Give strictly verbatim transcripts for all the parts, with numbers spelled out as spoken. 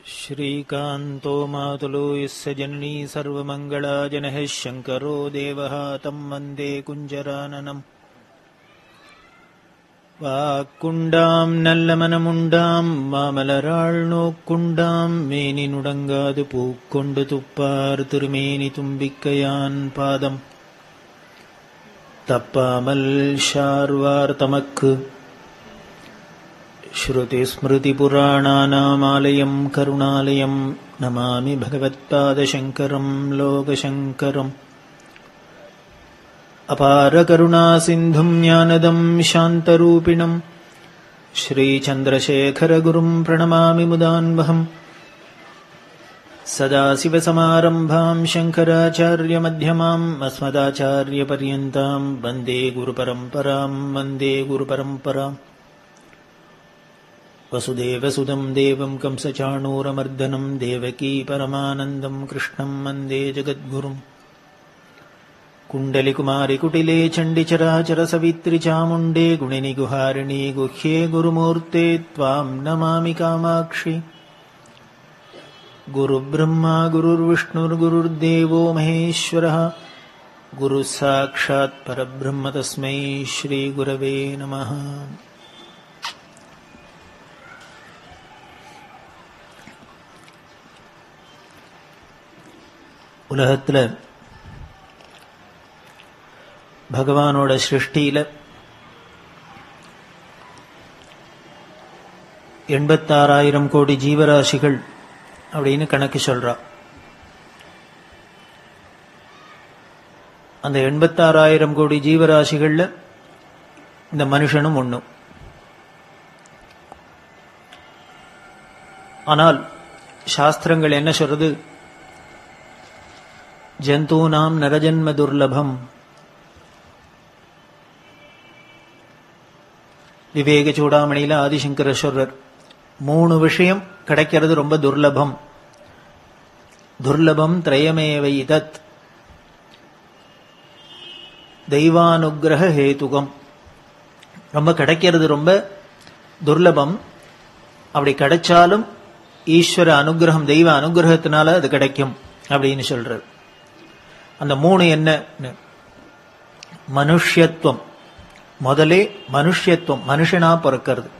श्रीकान्तो मातुलो यस्य जननी सर्वमङ्गला जनः शङ्करो देवः तं वन्दे कुञ्जराननम् வாக்குண்டாம் நல்ல மனமுண்டாம் மாமலராள் நோக்குண்டாம் மேனி நுடங்காது பூக்கொண்டு துப்பார் திருமேனி தும்பிக்கையான் பாதம் தப்பாமல் ஷார்வார் தமக்கு ஸ்ருதி ஸ்மிருதி புராணானாமாலயம் கருணாலயம் நமாமி பகவத்பாதசங்கரம் லோகசங்கரம் அபார கருணா சிந்தும் ஞானதம் சாந்தரூபிணம் ஸ்ரீசந்திரசேகரகுரும் பிரணமாமி முதான்வஹம் சதாசிவசமாரம்பாம் சங்கராச்சார்யமத்யமாம் அஸ்மதாச்சார்யபர்யந்தாம் வந்தே குருபரம்பராம் வந்தே குருபரம்பராம் வசுதேவசுதம் தேவம் கம்சசாணூரமர்தனம் தேவகீ பரமானந்தம் கிருஷ்ணம் வந்தே ஜகத்குரும் कुण्डलिकुमारि कुटिले चण्डिचराचर सवित्रि चामुण्डे गुणिनि गुहारिणि गुह्ये गुरुमूर्ते त्वाम् नमामि कामाक्षि गुरुब्रह्मा गुरुर्विष्णुर्गुरुर्देवो महेश्वरः गुरुः साक्षात् परब्रह्म तस्मै श्रीगुरवे नमः. உலகத்துல பகவானோட சிருஷ்டியில எண்பத்தாறாயிரம் கோடி ஜீவராசிகள் அப்படின்னு கணக்கு சொல்றா. அந்த எண்பத்தாறாயிரம் கோடி ஜீவராசிகள்ல இந்த மனுஷனும் ஒண்ணும். ஆனால் சாஸ்திரங்கள் என்ன சொல்றது? ஜந்தூனாம் நரஜன்ம துர்லபம். விவேக சூடாமணியில ஆதிசங்கரேஸ்வரர் மூணு விஷயம் கிடைக்கிறது ரொம்ப துர்லபம். துர்லபம் திரயமேவை தத் தெய்வானுகிரக ஹேதுகம். ரொம்ப கிடைக்கிறது ரொம்ப துர்லபம். அப்படி கிடைச்சாலும் ஈஸ்வர அனுகிரகம் தெய்வ அனுகிரகத்தினால அது கிடைக்கும் அப்படின்னு சொல்றார். அந்த மூணு என்ன? மனுஷ்யத்துவம். முதலே மனுஷ்யத்துவம், மனுஷனா பிறக்கிறது.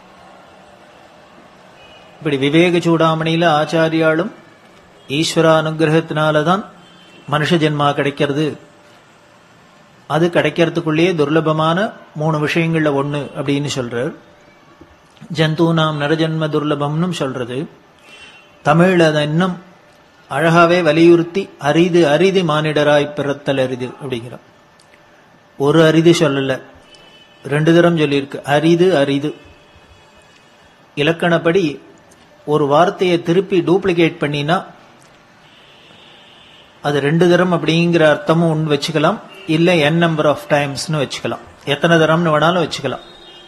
இப்படி விவேக சூடாமணியில ஆச்சாரியாலும் ஈஸ்வரானுகிரகத்தினாலதான் மனுஷ ஜென்மா கிடைக்கிறது. அது கிடைக்கிறதுக்குள்ளேயே துர்லபமான மூணு விஷயங்கள்ல ஒண்ணு அப்படின்னு சொல்றார். ஜந்தூனாம் நரஜன்ம துர்லபம்னு சொல்றது. தமிழ்ல அதை இன்னும் அழகாவே வலியுறுத்தி அரிது அரிது மானிடராய் பிறத்தல் அரிது அப்படிங்கிறோம். ஒரு அரிது சொல்லல, ரெண்டு தரம் சொல்லியிருக்கு. அரிது அரிது. இலக்கணப்படி ஒரு வார்த்தையை திருப்பி டூப்ளிகேட் பண்ணினா அது ரெண்டு தரம் அப்படிங்கிற அர்த்தமும் ஒன்று வச்சுக்கலாம், இல்ல என் நம்பர் ஆஃப் டைம்ஸ்னு வச்சுக்கலாம். எத்தனை தரம்னு வேணாலும் வச்சுக்கலாம்.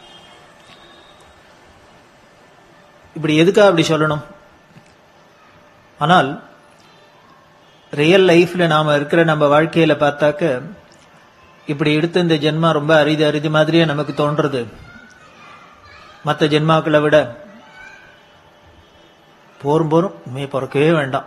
இப்படி எதுக்கா அப்படி சொல்லணும்? ஆனால் ரியல் லைஃப்ல நாம இருக்கிற நம்ம வாழ்க்கையில பார்த்தாக்க இப்படி எடுத்த இந்த ஜென்மா ரொம்ப அரிது அரிது மாதிரியே நமக்கு தோன்றது. மற்ற ஜென்மாக்களை விட போரும் போரும் மே பிறக்கவே வேண்டாம்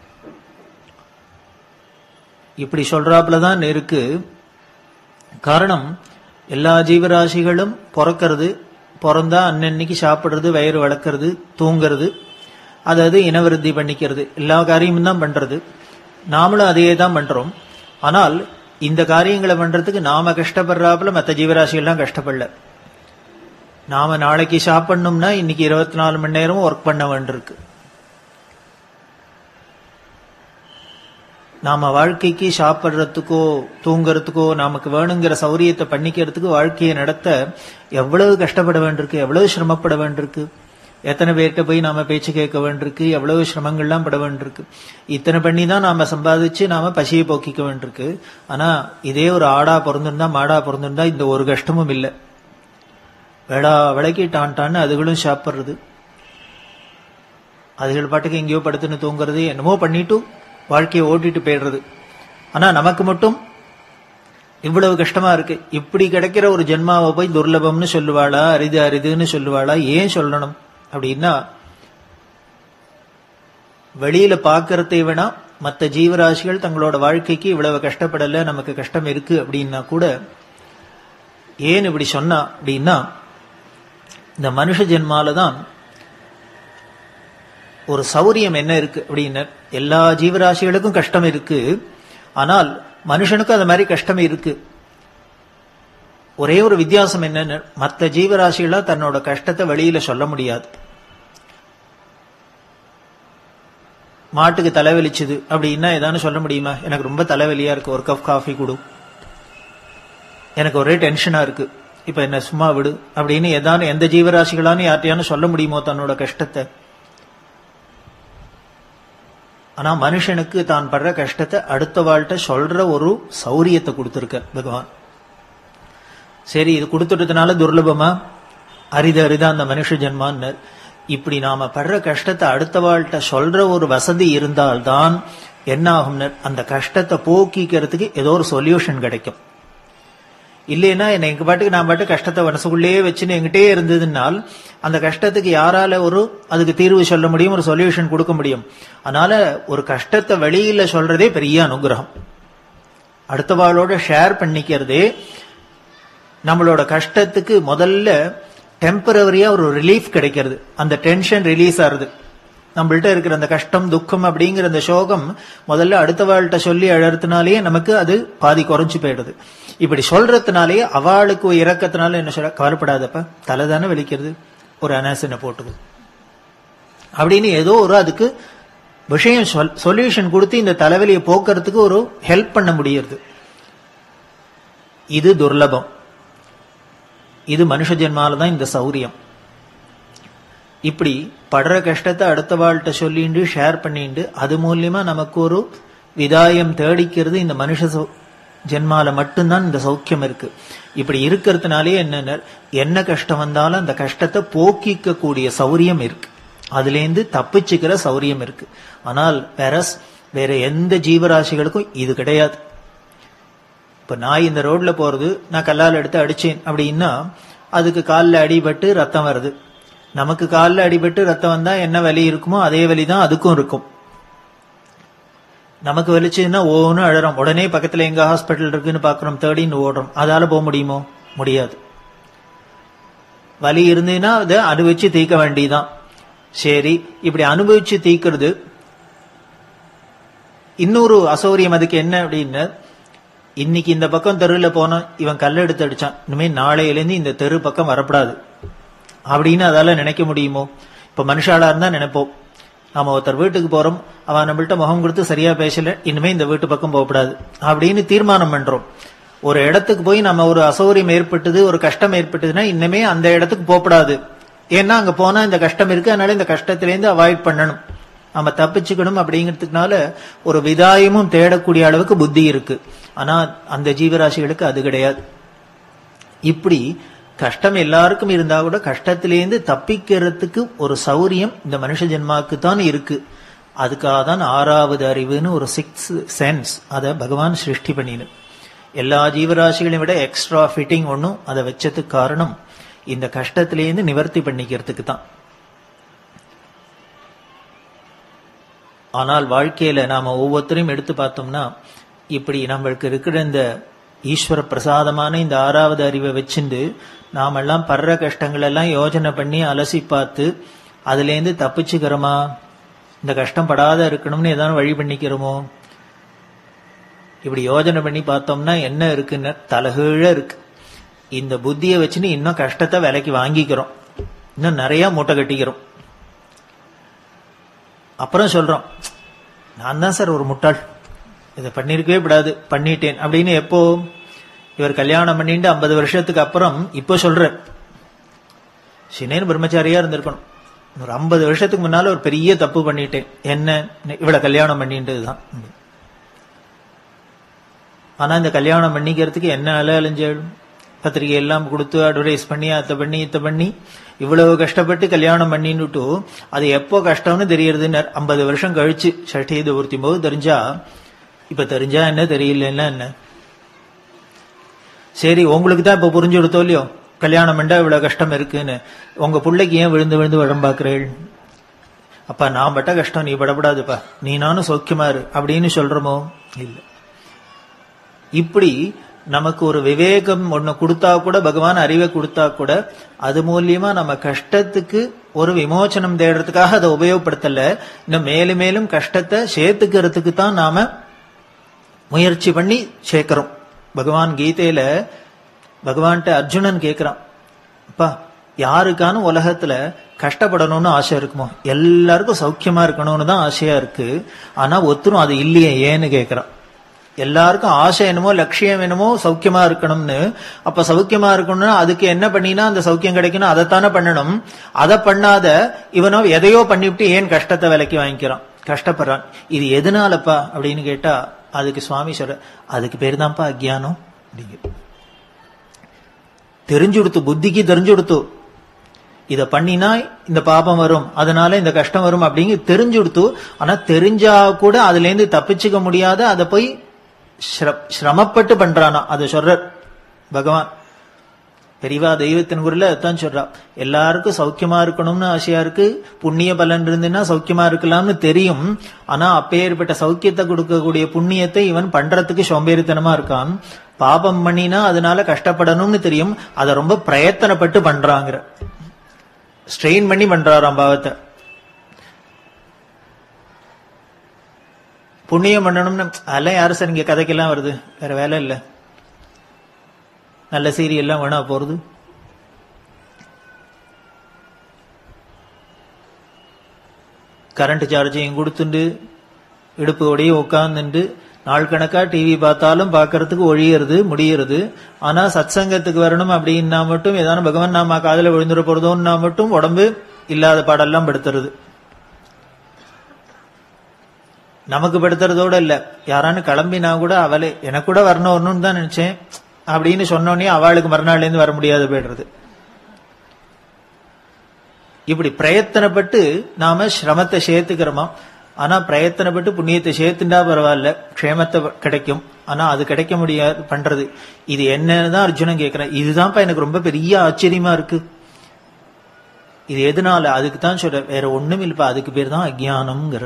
இப்படி சொல்றாப்புலதான் இருக்கு. காரணம், எல்லா ஜீவராசிகளும் பிறக்கிறது, பிறந்தா அன்னன்னைக்கு சாப்பிடுறது, வயிறு வளர்க்கறது, தூங்கிறது, அதாவது இனவிருத்தி பண்ணிக்கிறது, எல்லா காரியமும் தான் பண்றது. நாமளும் அதையே தான் பண்றோம். ஆனால் இந்த காரியங்களை பண்றதுக்கு நாம கஷ்டப்படுறாப்புல மற்ற ஜீவராசிகள்லாம் கஷ்டப்படல. நாம நாளைக்கு சாப்பிடணும்னா இன்னைக்கு இருபத்தி நாலு மணி நேரமும் ஒர்க் பண்ண வேண்டியிருக்கு. நாம வாழ்க்கைக்கு சாப்பிட்றதுக்கோ தூங்குறதுக்கோ நமக்கு வேணுங்கிற சௌரியத்தை பண்ணிக்கிறதுக்கு வாழ்க்கையை நடத்த எவ்வளவு கஷ்டப்பட வேண்டியிருக்கு, எவ்வளவு சிரமப்பட வேண்டியிருக்கு. எத்தனை பேர்கிட்ட போய் நாம பேச்சு கேட்க வேண்டியிருக்கு, எவ்வளவு சிரமங்கள்லாம் பட வேண்டியிருக்கு. இத்தனை பண்ணி தான் நாம சம்பாதிச்சு நாம பசியை போக்கிக்க வேண்டியிருக்கு. ஆனா இதே ஒரு ஆடா பிறந்திருந்தா மாடா பிறந்திருந்தா இந்த ஒரு கஷ்டமும் இல்லை. வேளா விளக்கி டான் டான்னு அதுகளும் சாப்பிட்றது, அதுகள் பாட்டுக்கு எங்கேயோ படுத்துன்னு தூங்குறது, என்னமோ பண்ணிட்டு வாழ்க்கையை ஓட்டிட்டு போயிடுறது. ஆனா நமக்கு மட்டும் இவ்வளவு கஷ்டமா இருக்கு. இப்படி கிடைக்கிற ஒரு ஜென்மாவை போய் துர்லபம்னு சொல்லுவாளா, அரிது அரிதுன்னு சொல்லுவாளா? ஏன் சொல்லணும் அப்படின்னா, வெளியில பாக்கிறதை விட மற்ற ஜீவராசிகள் தங்களோட வாழ்க்கைக்கு இவ்வளவு கஷ்டப்படல, நமக்கு கஷ்டம் இருக்கு அப்படின்னா கூட, ஏன் இப்படி சொன்னா அப்படின்னா, இந்த மனுஷ ஜென்மாலதான் ஒரு சௌரியம் என்ன இருக்கு அப்படின்னா, எல்லா ஜீவராசிகளுக்கும் கஷ்டம் இருக்கு, ஆனால் மனுஷனுக்கும் அது மாதிரி கஷ்டம் இருக்கு. ஒரே ஒரு வித்தியாசம் என்னன்னு, மற்ற ஜீவராசிகளா தன்னோட கஷ்டத்தை வெளியில சொல்ல முடியாது. மாட்டுக்கு தலைவலிச்சுது அப்படின்னா ஏதானு சொல்ல முடியுமா? எனக்கு ரொம்ப தலைவலியா இருக்கு, ஒரு கப் காஃபி கொடு, எனக்கு ஒரே டென்ஷனா இருக்கு, இப்ப என்ன சும்மா விடு அப்படின்னு ஏதானு எந்த ஜீவராசிகளான்னு யார்ட்டையானு சொல்ல முடியுமோ தன்னோட கஷ்டத்தை? ஆனா மனுஷனுக்கு தான் படுற கஷ்டத்தை அடுத்த வாழ்கிட்ட சொல்ற ஒரு சௌரியத்தை கொடுத்திருக்க பகவான். சரி, இது கொடுத்துட்டதுனால துர்லபமா, அரித அரிதா அந்த மனுஷ ஜென்மான்னு. இப்படி நாம படுற கஷ்டத்தை அடுத்த வாழ்கிட்ட சொல்ற ஒரு வசதி இருந்தால்தான் என்ன ஆகும்னு, அந்த கஷ்டத்தை போக்கிக்கிறதுக்கு ஏதோ ஒரு சொல்யூஷன் கிடைக்கும். இல்லைன்னா என்ன எங்க பாட்டுக்கு நான் பாட்டு கஷ்டத்தை மனசுக்குள்ளேயே வச்சுன்னு எங்கிட்டே இருந்ததுனால் அந்த கஷ்டத்துக்கு யாரால ஒரு அதுக்கு தீர்வு சொல்ல முடியும், ஒரு சொல்யூஷன் கொடுக்க முடியும்? அதனால ஒரு கஷ்டத்தை வெளியில சொல்றதே பெரிய அனுகிரகம். அடுத்த வாளோட ஷேர் பண்ணிக்கிறதே நம்மளோட கஷ்டத்துக்கு முதல்ல டெம்பரவரியா ஒரு ரிலீஃப் கிடைக்கிறது, அந்த டென்ஷன் ரிலீஸ் ஆகுது. நம்மள்ட்ட இருக்கிற அந்த கஷ்டம் துக்கம் அப்படிங்கிற அந்த சோகம் முதல்ல அடுத்த வாழ்கிட்ட சொல்லி அழறதுனாலேயே நமக்கு அது பாதி குறைஞ்சு போயிடுது. இப்படி சொல்றதுனாலேயே அவளுக்கு இறக்கத்தினால என்ன சொல்ற, கவலைப்படாதப்ப, தலை தானே வலிக்கிறது, ஒரு அனாசினை போட்டுது அப்படின்னு ஏதோ ஒரு அதுக்கு விஷயம் சொல்யூஷன் கொடுத்து இந்த தலைவலியை போக்குறதுக்கு ஒரு ஹெல்ப் பண்ண முடியுது. இது துர்லபம். இது மனுஷ ஜென்மாலதான் இந்த சௌரியம். இப்படி படுற கஷ்டத்தை அடுத்த வாழ்கிட்ட சொல்லிண்டு ஷேர் பண்ணிண்டு அது மூலியமா நமக்கு ஒரு விதாயம் தேடிக்கிறது இந்த மனுஷ ஜென்மால மட்டும்தான் இந்த சௌக்கியம் இருக்கு. இப்படி இருக்கிறதுனாலே என்ன, என்ன கஷ்டம் வந்தாலும் அந்த கஷ்டத்தை போக்கிக்க கூடிய சௌரியம் இருக்கு, அதுலேருந்து தப்பிச்சுக்கிற சௌரியம் இருக்கு. ஆனால் வேற வேற எந்த ஜீவராசிகளுக்கும் இது கிடையாது. இப்ப நான் இந்த ரோட்ல போறது, நான் கல்லால் எடுத்து அடிச்சேன் அப்படின்னா அதுக்கு காலில் அடிபட்டு ரத்தம் வருது. நமக்கு காலில் அடிபட்டு ரத்தம் வந்தா என்ன வலி இருக்குமோ அதே வலி தான் அதுக்கும் இருக்கும். நமக்கு வலிச்சதுன்னா ஓன்னு அழறோம், உடனே பக்கத்துல எங்க ஹாஸ்பிட்டல் இருக்குன்னு பாக்குறோம், தேடின்னு ஓடுறோம். அதால போக முடியுமோ? முடியாது. வலி இருந்ததுன்னா அதை அனுபவிச்சு தீர்க்க வேண்டியதான். சரி, இப்படி அனுபவிச்சு தீர்க்கிறது. இன்னொரு அசௌரியம் அதுக்கு என்ன அப்படின்னா, இன்னைக்கு இந்த பக்கம் தெருவில் போனா இவன் கல்ல எடுத்து அடிச்சான், இனிமே நாளையிலேருந்து இந்த தெரு பக்கம் வரப்படாது அப்படின்னு அதால நினைக்க முடியுமோ? இப்ப மனுஷாலா இருந்தா நினைப்போம், நாம ஒருத்தர் வீட்டுக்கு போறோம், அவன் நம்மள்ட்ட முகம் கொடுத்து சரியா பேசல, இனிமே இந்த வீட்டு பக்கம் போகப்படாது அப்படின்னு தீர்மானம் பண்றோம். ஒரு இடத்துக்கு போய் நம்ம ஒரு அசௌரியம் ஏற்பட்டது, ஒரு கஷ்டம் ஏற்பட்டதுன்னா இனிமே அந்த இடத்துக்கு போகப்படாது, ஏன்னா அங்க போனா இந்த கஷ்டம் இருக்கு, அதனால இந்த கஷ்டத்திலேருந்து அவாய்ட் பண்ணணும், நம்ம தப்பிச்சுக்கணும் அப்படிங்கிறதுக்குனால ஒரு விதாயமும் தேடக்கூடிய அளவுக்கு புத்தி இருக்கு. ஆனா அந்த ஜீவராசிகளுக்கு அது கிடையாது. இப்படி கஷ்டம் எல்லாருக்கும் இருந்தா கூட கஷ்டத்திலேருந்து தப்பிக்கிறதுக்கு ஒரு சௌரியம் இந்த மனுஷ ஜென்மாவுக்கு தான் இருக்கு. அதுக்காக தான் ஆறாவது அறிவுன்னு ஒரு சிக்ஸ் சென்ஸ் அதை பகவான் சிருஷ்டி பண்ணினு. எல்லா ஜீவராசிகளையும் விட எக்ஸ்ட்ரா ஃபிட்டிங் ஒன்னும் அதை வச்சதுக்கு காரணம் இந்த கஷ்டத்திலேருந்து நிவர்த்தி பண்ணிக்கிறதுக்கு தான். ஆனால் வாழ்க்கையில நாம ஒவ்வொருத்தரையும் எடுத்து பார்த்தோம்னா, இப்படி நம்மளுக்கு இருக்கிற இந்த ஈஸ்வர பிரசாதமான இந்த ஆறாவது அறிவை வச்சுண்டு நாமெல்லாம் படுற கஷ்டங்கள் எல்லாம் யோஜனை பண்ணி அலசி பார்த்து அதுலேருந்து தப்பிச்சுக்கிறோமா, இந்த கஷ்டம் படாத இருக்கணும்னு ஏதாவது வழி பண்ணிக்கிறோமோ? இப்படி யோஜனை பண்ணி பார்த்தோம்னா என்ன இருக்குன்னு தலகீழ இருக்கு. இந்த புத்தியை வச்சுன்னு இன்னும் கஷ்டத்தை விலைக்கு வாங்கிக்கிறோம், இன்னும் நிறைய மூட்டை கட்டிக்கிறோம். அப்புறம் சொல்றோம், நான் தான் சார் ஒரு முட்டாள், இதை பண்ணிருக்கவே கூடாது, பண்ணிட்டேன் அப்படின்னு. எப்போ இவர் கல்யாணம் பண்ணிட்டு ஐம்பது வருஷத்துக்கு அப்புறம் இப்ப சொல்ற, சினேன் பிரம்மச்சாரியா இருந்திருக்கணும், ஒரு ஐம்பது வருஷத்துக்கு முன்னால ஒரு பெரிய தப்பு பண்ணிட்டேன், என்ன இவ்வளவு கல்யாணம் பண்ணிட்டுதான். ஆனா இந்த கல்யாணம் பண்ணிக்கிறதுக்கு என்ன அலை அலைஞ்சாலும் பத்திரிகை எல்லாம் கொடுத்து அட்வர்டைஸ் பண்ணி அத்தை பண்ணி இத்த பண்ணி இவ்வளவு கஷ்டப்பட்டு கல்யாணம் பண்ணிட்டு அது எப்போ கஷ்டம்னு தெரியறதுன்னு ஐம்பது வருஷம் கழிச்சு சஷ்டியை ஊர்த்தியும் போது தெரிஞ்சா, இப்ப தெரிஞ்சா என்ன தெரியலன்னா என்ன? சரி, உங்களுக்கு தான் இப்ப புரிஞ்சு கொடுத்தோ இல்லையோ கல்யாணம் பண்ணா இவ்வளவு கஷ்டம் இருக்குன்னு, உங்க பிள்ளைக்கு ஏன் விழுந்து விழுந்து உடம்பாக்குறீள்? அப்பா நான் பட்ட கஷ்டம் நீ படப்படாதுப்பா, நீ நானும் சௌக்கியமா இரு அப்படின்னு சொல்றோமோ? இல்ல. இப்படி நமக்கு ஒரு விவேகம் ஒண்ணு கொடுத்தா கூட, பகவான் அறிவை கொடுத்தா கூட, அது மூலியமா நம்ம கஷ்டத்துக்கு ஒரு விமோச்சனம் தேடுறதுக்காக அதை உபயோகப்படுத்தல, இன்னும் மேலும் மேலும் கஷ்டத்தை சேர்த்துக்கிறதுக்கு தான் நாம முயற்சி பண்ணி சேர்க்கிறோம். பகவான் கீதையில பகவான்கிட்ட அர்ஜுனன் கேட்கிறான், அப்பா யாருக்கான உலகத்துல கஷ்டப்படணும்னு ஆசை இருக்குமோ? எல்லாருக்கும் சௌக்கியமா இருக்கணும்னு தான் ஆசையா இருக்கு, ஆனா ஒருத்தரும் அது இல்லையே ஏன்னு கேட்கிறான். எல்லாருக்கும் ஆசை என்னமோ, லட்சியம் என்னமோ சௌக்கியமா இருக்கணும்னு. அப்ப சௌக்கியமா இருக்கணும்னா அதுக்கு என்ன பண்ணினா அந்த சௌக்கியம் கிடைக்கணும்? அதைத்தானே பண்ணணும். அதை பண்ணாத இவனோ எதையோ பண்ணிவிட்டு ஏன் கஷ்டத்தை விலைக்கு வாங்கிக்கிறான், கஷ்டப்படுறான். இது எதனாலப்பா அப்படின்னு கேட்டா அதுக்கு சுவாமி சொல்ற, அதுக்கு பேர் தான்ப்பா அஜ்ஞானம் அப்படிங்கிற. தெரிஞ்சுடுத்து, புத்திக்கு தெரிஞ்சுடுத்து, இத பண்ணினா இந்த பாபம் வரும், அதனால இந்த கஷ்டம் வரும் அப்படிங்க தெரிஞ்சுடுத்து. ஆனா தெரிஞ்சா கூட அதுல இருந்து தப்பிச்சுக்க முடியாத அதை போய் சிரமப்பட்டு பண்றானா, அதை சொல்ற பகவான். பெரியவா தெய்வத்தின் குரல அதான் சொல்றா, எல்லாருக்கும் சௌக்கியமா இருக்கணும்னு ஆசையா இருக்கு, புண்ணிய பலன் இருந்துன்னா சௌக்கியமா இருக்கலாம்னு தெரியும். ஆனா அப்பேற்பட்ட சௌக்கியத்தை கொடுக்கக்கூடிய புண்ணியத்தை இவன் பண்றதுக்கு சோம்பேறித்தனமா இருக்கான். பாபம் பண்ணினா அதனால கஷ்டப்படணும்னு தெரியும், அதை ரொம்ப பிரயத்தனப்பட்டு பண்றாங்கிற, ஸ்ட்ரெயின் பண்ணி பண்றாராம் பாவத்தை. புண்ணியம் பண்ணணும்னு அதெல்லாம் யாரு சார் இங்க கதைக்கெல்லாம் வருது, வேற வேலை இல்ல, நல்ல சீரியல் எல்லாம் வேணா போறது. கரண்ட் சார்ஜையும் கொடுத்துண்டு இடுப்போடையே உட்கார்ந்துட்டு நாள் கணக்கா டிவி பார்த்தாலும் பார்க்கறதுக்கு ஒழியறது முடியறது. ஆனா சத் சங்கத்துக்கு வரணும் அப்படின்னா மட்டும், ஏதான பகவான் நாம காதல விழுந்துட போறதோன்னா மட்டும் உடம்பு இல்லாத பாடெல்லாம் படுத்துறது. நமக்கு படுத்துறதோட இல்ல, யாரானு கிளம்பினா கூட அவளே எனக்கு கூட வரணும் வரணும்னு தான் நினைச்சேன் அப்படின்னு சொன்னோடனே அவளுக்கு மறுநாள்ல இருந்து வர முடியாது போயிடுறது. இப்படி பிரயத்தனப்பட்டு நாம சிரமத்தை சேர்த்துக்கிறோமா. ஆனா பிரயத்தனப்பட்டு புண்ணியத்தை சேர்த்துண்டா பரவாயில்ல, க்ஷேமத்தை கிடைக்கும். ஆனா அது கிடைக்க முடியாது பண்றது. இது என்னதான் அர்ஜுனன் கேட்கிறேன். இதுதான்ப்பா எனக்கு ரொம்ப பெரிய ஆச்சரியமா இருக்கு. இது எதனால? அதுக்கு தான் சொல்ற, வேற ஒண்ணும் இல்லப்பா, அதுக்கு பேர் தான் அஜ்ஞானம்ங்கிற,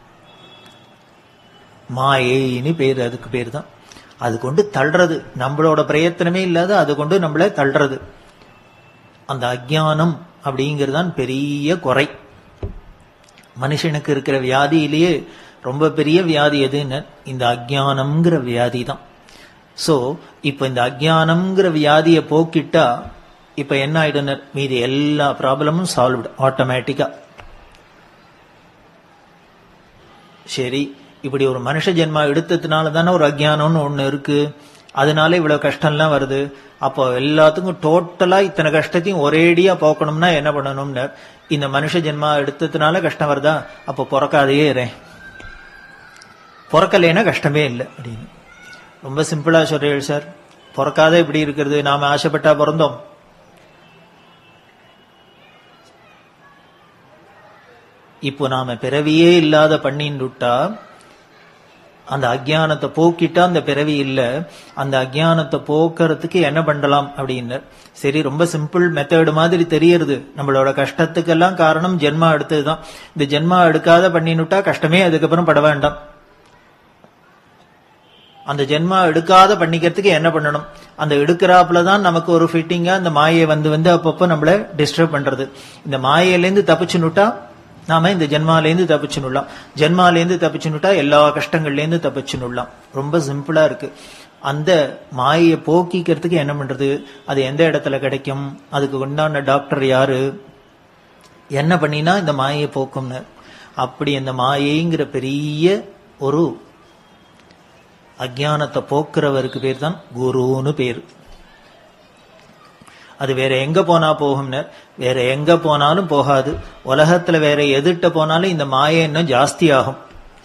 மாயைன்னு பேரு. அதுக்கு பேர் தான், அது கொண்டு தள்ளுறது, நம்மளோட பிரயத்தனமே இல்லாத அது கொண்டு நம்மள தள்ளுறது. அந்த அஜ்ஞானம் அப்படிங்கிறதான் பெரிய குறை. மனுஷனுக்கு இருக்கிற வியாதியிலேயே ரொம்ப பெரிய வியாதி எதுன்னு இந்த அஜ்ஞானம்ங்கிற வியாதி தான். சோ இப்ப இந்த அஜ்ஞானம்ங்கிற வியாதியை போக்கிட்டா இப்ப என்ன ஆயிடுனர், மீதி எல்லா ப்ராப்ளமும் சால்வ்டு ஆட்டோமேட்டிக்கா. சரி, இப்படி ஒரு மனுஷ ஜென்மா எடுத்ததுனால தானே ஒரு அஜ்ஞானம்னு ஒண்ணு இருக்கு, அதனால இவ்வளவு கஷ்டம்லாம் வருது. அப்போ எல்லாத்துக்கும் டோட்டலா இத்தனை கஷ்டத்தையும் ஒரேடியா போக்கணும்னா என்ன பண்ணணும்னு, இந்த மனுஷ ஜென்மா எடுத்ததுனால கஷ்டம் வருதா, அப்போ பிறக்காதையே இரு, பிறக்கலைன்னா கஷ்டமே இல்லை அப்படின்னு. ரொம்ப சிம்பிளா சொல்றேன் சார். பிறக்காத இப்படி இருக்கிறது, நாம ஆசைப்பட்டா பிறந்தோம். இப்போ நாம பிறவியே இல்லாத பண்ணிட்டுட்டா அந்த அஜ்ஞானத்தை போக்கிட்டா அந்த பிறவி இல்ல. அந்த அஜ்ஞானத்தை போக்குறதுக்கு என்ன பண்ணலாம் அப்படின்னு, சரி ரொம்ப சிம்பிள் மெத்தட் மாதிரி தெரியறது. நம்மளோட கஷ்டத்துக்கெல்லாம் காரணம் ஜென்மா எடுத்ததுதான். இந்த ஜென்மா எடுக்காத பண்ணினுட்டா கஷ்டமே அதுக்கப்புறம் பட வேண்டாம். அந்த ஜென்மா எடுக்காத பண்ணிக்கிறதுக்கு என்ன பண்ணணும், அந்த எடுக்கிறாப்புலதான் நமக்கு ஒரு ஃபிட்டிங்கா அந்த மாயை வந்து வந்து அப்பப்போ நம்மள டிஸ்டர்ப் பண்றது. இந்த மாயையிலேருந்து தப்பிச்சுனுட்டா நாம இந்த ஜென்மாலேருந்து தப்பிச்சுனுடலாம். ஜென்மாலேருந்து தப்பிச்சுனுட்டா எல்லா கஷ்டங்கள்லேருந்து தப்பிச்சுனுடலாம். ரொம்ப சிம்பிளா இருக்கு. அந்த மாயை போக்கிக்கிறதுக்கு என்ன பண்றது, அது எந்த இடத்துல கிடைக்கும், அதுக்கு உண்டான டாக்டர் யாரு, என்ன பண்ணினா இந்த மாயை போக்கும்னு. அப்படி அந்த மாயைங்கிற பெரிய ஒரு அஜ்ஞானத்தை போக்குறவருக்கு பேர் தான் குருன்னு பேரு. அது வேற எங்க போனா போகும்னு, வேற எங்க போனாலும் போகாது. உலகத்துல வேற எதிர்ட்ட போனாலும் இந்த மாயை இன்னும் ஜாஸ்தி ஆகும்.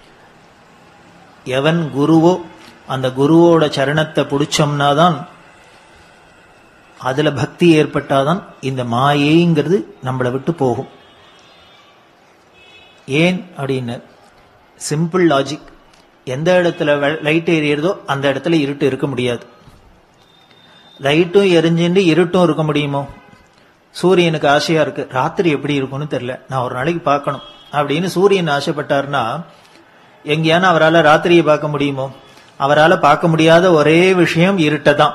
எவன் குருவோ அந்த குருவோட சரணத்தை பிடிச்சோம்னாதான், அதுல பக்தி ஏற்பட்டாதான் இந்த மாயைங்கிறது நம்மளை விட்டு போகும். ஏன் அப்படின்னு, சிம்பிள் லாஜிக். எந்த இடத்துல லைட் எரியறதோ அந்த இடத்துல இருட்டு இருக்க முடியாது. லைட்டும் எரிஞ்சுட்டு இருட்டும் இருக்க முடியுமோ? சூரியனுக்கு ஆசையா இருக்கு ராத்திரி எப்படி இருக்கும்னு தெரியல, நான் ஒரு நாளைக்கு பார்க்கணும். அப்படின்னு சூரியன் ஆசைப்பட்டார்னா எங்கேயான அவரால் ராத்திரியை பார்க்க முடியுமோ? அவரால் பார்க்க முடியாத ஒரே விஷயம் இருட்டதான்.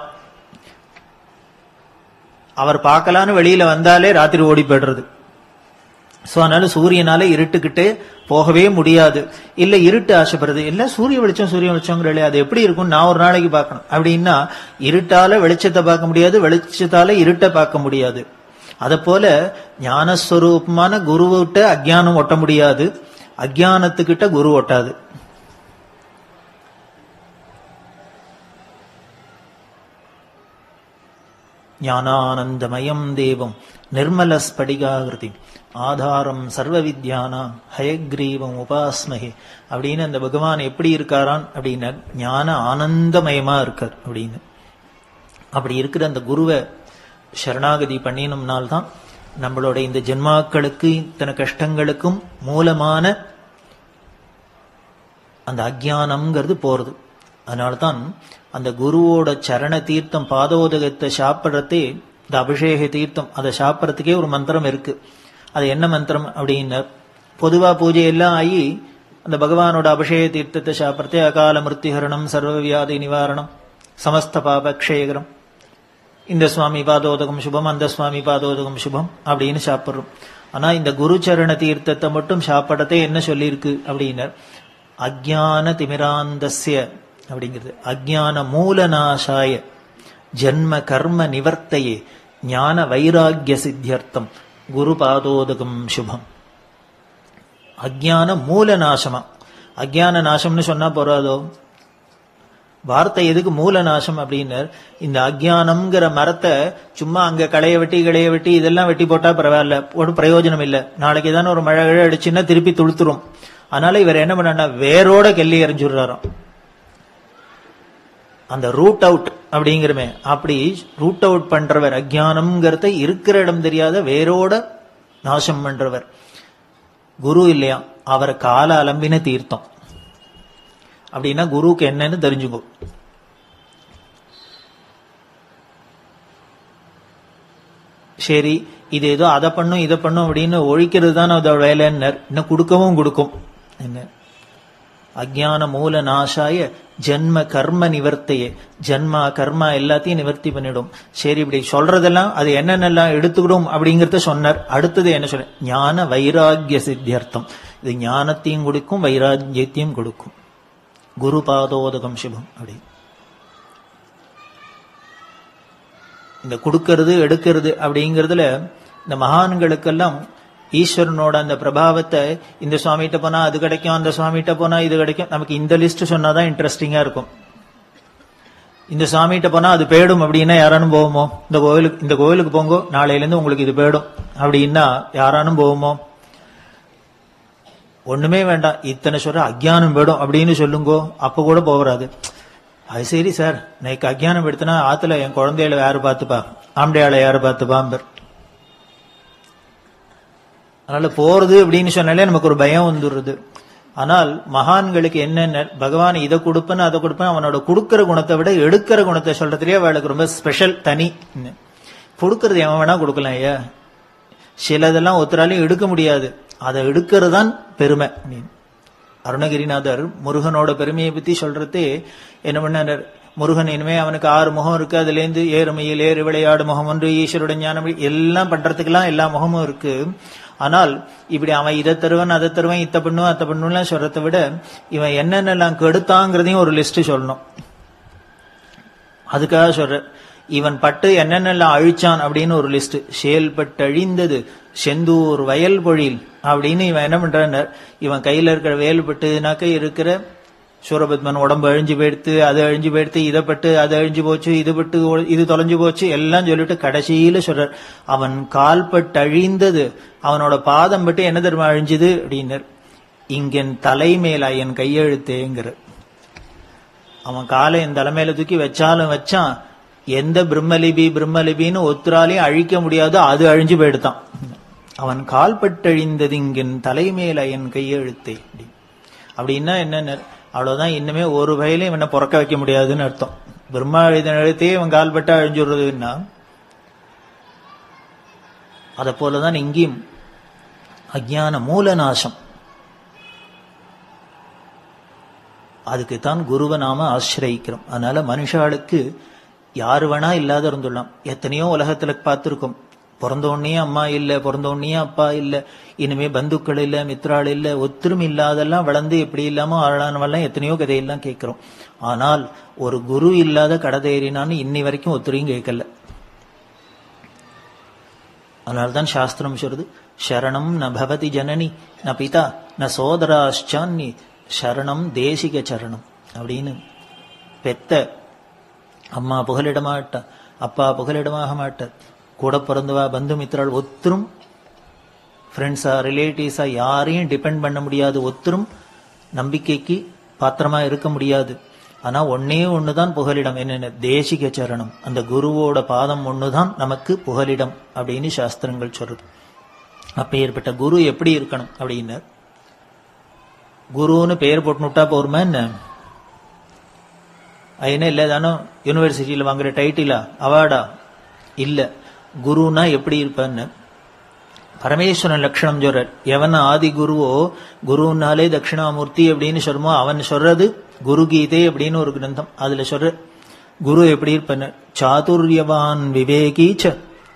அவர் பார்க்கலான்னு வெளியில வந்தாலே ராத்திரி ஓடி போயிடுறது. சோ அதனால சூரியனால இருட்டுக்கிட்டே போகவே முடியாது. இல்ல இருட்டு ஆசைப்படுறது இல்ல சூரிய வெளிச்சம் சூரிய வெளிச்சம் அது எப்படி இருக்கும் நான் ஒரு நாளைக்கு பார்க்கணும் அப்படின்னா இருட்டால வெளிச்சத்தை பார்க்க முடியாது, வெளிச்சத்தால இருட்டை பார்க்க முடியாது. அத போல ஞானஸ்வரூபமான குருவிட்ட அஜ்ஞானம் ஒட்ட முடியாது, அஜ்ஞானத்துக்கிட்ட குரு ஒட்டாது. ஞானானந்தமயம் தேவம் நிர்மல ஸ்படிகாகிருதி ஆதாரம் சர்வ வித்யானா ஹயக்ரீவம் உபாஸ்மகே அப்படின்னு அந்த பகவான் எப்படி இருக்காரான் அப்படின்னா ஞான ஆனந்தமயமா இருக்கார் அப்படின்னு. அப்படி இருக்கிற அந்த குருவை சரணாகதி பண்ணினோம்னால்தான் நம்மளோட இந்த ஜென்மாக்களுக்கு இத்தனை கஷ்டங்களுக்கும் மூலமான அந்த அஜ்ஞானம்ங்கிறது போறது. அதனால்தான் அந்த குருவோட சரண தீர்த்தம் பாதோதகத்தை சாப்பிட்றதே இந்த அபிஷேக தீர்த்தம் அதை சாப்பிட்றதுக்கே ஒரு மந்திரம் இருக்கு. அது என்ன மந்திரம் அப்படின்னா பொதுவா பூஜை எல்லாம் ஆகி அந்த பகவானோட அபிஷேக தீர்த்தத்தை சாப்பிட்றதே அகால மிருத்யுஹரணம் சர்வ வியாதி நிவாரணம் சமஸ்த பாபக்ஷேகரம், இந்த சுவாமி பாதோதகம் சுபம் அந்த சுவாமி பாதோதகம் சுபம் அப்படின்னு சாப்பிட்றோம். ஆனா இந்த குரு சரண தீர்த்தத்தை மட்டும் சாப்பிட்றதே என்ன சொல்லியிருக்கு அப்படின்னா அஜ்ஞான திமிராந்தஸ்ய அப்படிங்கிறது அஜ்ஞான மூலநாசாய ஜன்ம கர்ம நிவர்த்தையே ஞான வைராகிய சித்தியர்த்தம் குரு பாதோதகம் சுபம். அஜ்ஞான மூல நாசமா, அஜ்ஞான நாசம்னு சொன்னா போறாதோ, வார்த்தை எதுக்கு மூல நாசம் அப்படின்னு இந்த அஜ்ஞானம்ங்கிற மரத்தை சும்மா அங்க களைய வெட்டி களைய வெட்டி இதெல்லாம் வெட்டி போட்டா பரவாயில்ல, ஒரு பிரயோஜனம் இல்லை. நாளைக்கு தானே ஒரு மழை கழை அடிச்சுன்னா திருப்பி துளுத்துரும். அதனால இவர் என்ன பண்ணா வேரோட கெல்லி எறிஞ்சுடுறாராம். அந்த ரூட் அவுட் அப்படிங்கிறமே அப்படி ரூட் அவுட் பண்றவர் அஜ்ஞானம்ங்கிறத இருக்கிற இடம் தெரியாத வேரோட நாசம் பண்றவர் குரு இல்லையா, அவரை கால அலம்பின தீர்த்தம். அப்படின்னா குருவுக்கு என்னன்னு தெரிஞ்சுக்கோ. சரி இது ஏதோ அதை பண்ணும் இதை பண்ணும் அப்படின்னு ஒழிக்கிறது தான் அதோட வேலைன்னு இன்னும் கொடுக்கவும் கொடுக்கும். என்ன அஜ்ஞான மூல நாசாய ஜன்ம கர்ம நிவர்த்தையே, ஜன்மா கர்மா எல்லாத்தையும் நிவர்த்தி பண்ணிடும். சரி இப்படி சொல்றதெல்லாம் அது என்னென்னலாம் எடுத்துக்கிடும் அப்படிங்கறத சொன்னார். அடுத்தது என்ன சொல்ற ஞான வைராகிய சித்தியர்த்தம், இது ஞானத்தையும் கொடுக்கும் வைராகியத்தையும் கொடுக்கும். குரு பாதோதகம் சிவம். அப்படி இந்த கொடுக்கறது எடுக்கிறது அப்படிங்கறதுல இந்த மகான்களுக்கெல்லாம் ஈஸ்வரனோட அந்த பிரபாவத்தை இந்த சுவாமிகிட்ட போனா அது கிடைக்கும், அந்த சுவாமிகிட்ட போனா இது கிடைக்கும். நமக்கு இந்த லிஸ்ட் சொன்னாதான் இன்ட்ரெஸ்டிங்கா இருக்கும். இந்த சுவாமிகிட்ட போனா அது போயிடும் அப்படின்னா யாரானும் போவோமோ? இந்த கோவிலுக்கு இந்த கோவிலுக்கு போங்கோ நாளையில இருந்து உங்களுக்கு இது போயிடும் அப்படின்னா யாரானும் போவோமோ? ஒண்ணுமே வேண்டாம், இத்தனை சொல்ற அஜ்ஞானம் போயிடும் அப்படின்னு சொல்லுங்கோ, அப்ப கூட போகிறாது. அது சரி சார், எனக்கு அஜ்ஞானம் எடுத்தனா ஆத்துல என் குழந்தைகளை யாரு பார்த்துப்பா, ஆம்படையாளை யாரு பார்த்துப்பாம்பர். அதனால போறது அப்படின்னு சொன்னாலே நமக்கு ஒரு பயம் வந்துடுறது. ஆனால் மகான்களுக்கு என்னென்ன பகவான் இதை கொடுப்பேன்னு அதை கொடுப்பேன், அவனோட கொடுக்கிற குணத்தை விட எடுக்கிற குணத்தை சொல்றதுலயே அவளுக்கு ரொம்ப ஸ்பெஷல் தனி. கொடுக்கறது எவன் வேணா கொடுக்கலாம் ஐயா, சிலதெல்லாம் ஒருத்தராலையும் எடுக்க முடியாது, அதை எடுக்கிறது தான் பெருமை. அருணகிரிநாதர் முருகனோட பெருமையை பத்தி சொல்றதே என்ன பண்ணார், முருகன் இனிமே அவனுக்கு ஆறு முகம் இருக்கு, அதுல இருந்து ஏறுமையில் ஏறு விளையாடு முகம் ஒன்று, ஈஸ்வருடைய ஞானம் எல்லாம் பண்றதுக்கெல்லாம் எல்லா முகமும் இருக்கு. ஆனால் இப்படி அவன் இதை தருவன் அதை தருவன் இத்த பண்ணுவான் அத்த பண்ணுலாம் சொல்றதை விட இவன் என்னென்னலாம் கெடுத்தாங்கிறதையும் ஒரு லிஸ்ட் சொல்லணும். அதுக்காக சொல்ற இவன் பட்டு என்னென்னலாம் அழிச்சான் அப்படின்னு ஒரு லிஸ்ட். செயல்பட்டு அழிந்தது செந்தூர் வயல் பொழில் அப்படின்னு இவன் என்ன பண்றான், இவன் கையில இருக்கிற வேல்பட்டுனாக்க இருக்கிற சூரபத்மன் உடம்பு அழிஞ்சு போயிடுத்து, அது அழிஞ்சு போயிடுத்து, இதை பட்டு அது அழிஞ்சு போச்சு, இது பட்டு இது தொலைஞ்சு போச்சு எல்லாம் சொல்லிட்டு கடைசியில சொல்ற அவன் கால் பட்டு அழிந்தது, அவனோட பாதம் பட்டு என்ன தர்மம் அழிஞ்சுது அப்படின்னர். இங்கன் தலைமேலா என் கையெழுத்தேங்கிற அவன் காலை என் தலைமையில தூக்கி வச்சாலும் வச்சான், எந்த பிரம்மலிபி பிரம்மலிபின்னு ஒத்துராலையும் அழிக்க முடியாதோ அது அழிஞ்சு போயிடுத்தான். அவன் கால் பட்டழிந்தது இங்கன் தலைமேல என் கையெழுத்தே. அப்படின்னா என்ன, அவ்வளவுதான், இன்னுமே ஒரு வகையிலும் இவனை பிறக்க வைக்க முடியாதுன்னு அர்த்தம். பிரம்மா எழுதின எழுத்தையே இவன் கால் பட்டா அழிஞ்சுடுறதுன்னா அதை போலதான் இங்கேயும் அஜ்ஞான மூல நாசம் அதுக்குத்தான் குருவை நாம ஆசிரியிக்கிறோம். அதனால மனுஷாளுக்கு யாரு வேணா இல்லாத இருந்துடலாம். எத்தனையோ உலகத்துல பார்த்திருக்கோம், பிறந்தோடனே அம்மா இல்ல, பிறந்தோடனே அப்பா இல்ல, இனிமே பந்துக்கள் இல்ல, மித்ராள் இல்ல, ஒத்துரும் இல்லாதெல்லாம் வளர்ந்து எப்படி இல்லாம ஆளானவெல்லாம் எத்தனையோ கதையெல்லாம் கேட்கிறோம். ஆனால் ஒரு குரு இல்லாத கடதேறினான்னு இன்னி வரைக்கும் ஒத்துரையும் கேட்கல. அதனால்தான் சாஸ்திரம் சொல்றது, சரணம் ந பவதி ஜனனி ந பிதா ந சோதராச்சான்னி சரணம் தேசிக சரணம் அப்படின்னு. பெத்த அம்மா புகலிட மாட்டா, அப்பா புகலிடமாக மாட்டார், கூட பிறந்தவா பந்து மித்திரால் ஒத்தரும் ஃப்ரெண்ட்ஸா ரிலேட்டிவ்ஸா யாரையும் டிபெண்ட் பண்ண முடியாது, ஒத்தரும் நம்பிக்கைக்கு பாத்திரமா இருக்க முடியாது. ஆனா ஒன்னே ஒண்ணுதான் புகலிடம், என்னென்ன தேசிக சரணம், அந்த குருவோட பாதம் ஒண்ணுதான் நமக்கு புகலிடம் அப்படின்னு சாஸ்திரங்கள் சொல்றது. அப்ப ஏற்பட்ட குரு எப்படி இருக்கணும் அப்படின்னு, குருன்னு பெயர் போட்டுனுட்டா போருமா என்ன? என்ன இல்ல தானோ யூனிவர்சிட்டியில வாங்குற டைட்டிலா அவார்டா இல்ல. குருனா எப்படி இருப்பான்னு பரமேஸ்வரன் லட்சணம் சொல்றார். எவன் ஆதி குருவோ, குருனாலே தட்சிணாமூர்த்தி அப்படின்னு சொல்றமோ அவன் சொல்றது குரு கீதை அப்படின்னு ஒரு கிரந்தம். அதுல சொல்ற குரு எப்படி இருப்பான்னு, சாதுர்யவான் விவேகீச்ச